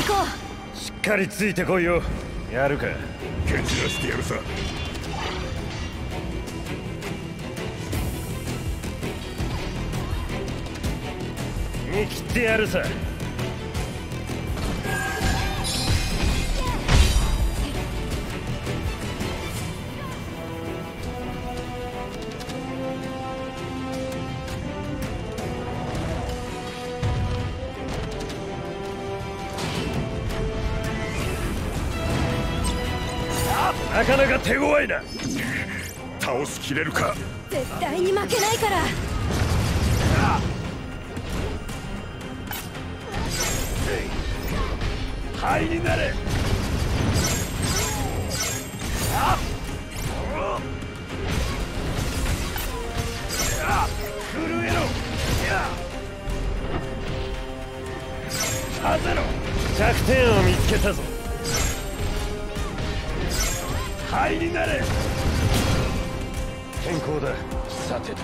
こう。しっかりついてこいよ。やるか。 蹴散らしてやるさ。 見切ってやるさ。なかなか手強いな。 倒しきれるか。 絶対に負けないから。 灰になれ。震えろ。風ろ。弱点を見つけたぞ。灰になれ。健康だ。さてと。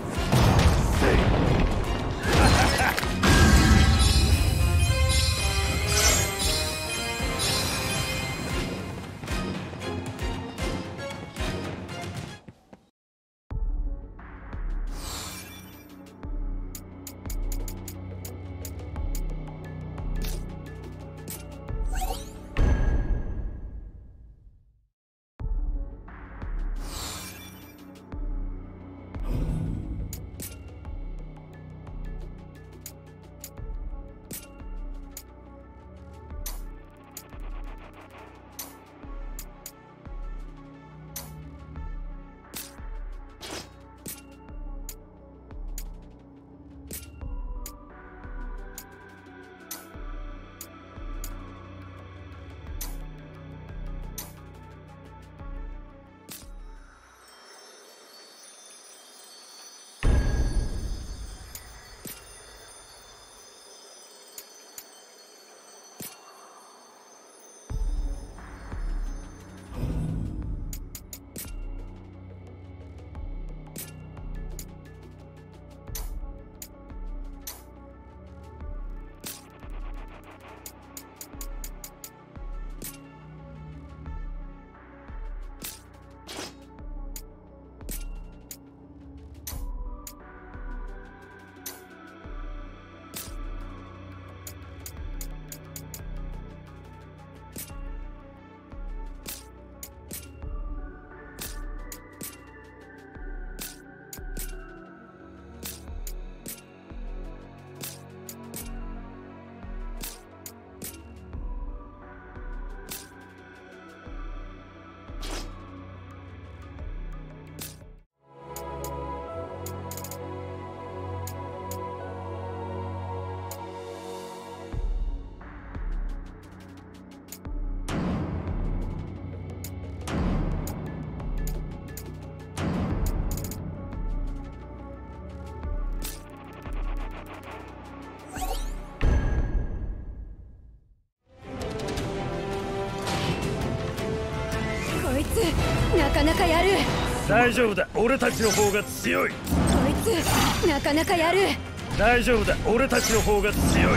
なかなかやる。 大丈夫だ。俺たちの方が強い。こいつなかなかやる。 大丈夫だ。俺たちの方が強い。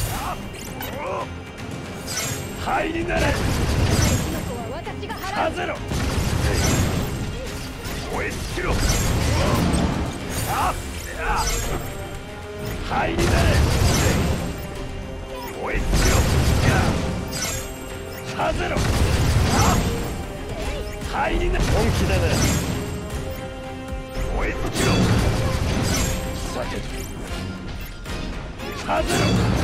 灰になれ。風ろ。燃え尽きろ。灰になれ。燃え尽きろ。風ろ。灰になれ。本気だな。燃え尽きろ。さてと。風ろ。